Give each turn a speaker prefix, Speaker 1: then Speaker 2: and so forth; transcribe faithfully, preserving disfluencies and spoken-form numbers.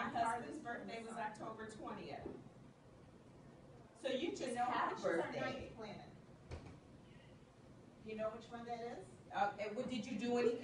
Speaker 1: My husband's birthday was October twentieth. So you just
Speaker 2: You know
Speaker 1: had a
Speaker 2: which is our
Speaker 1: birthday.
Speaker 2: ninth planet? Do you know which one that is?
Speaker 1: Uh, and what, did you do anything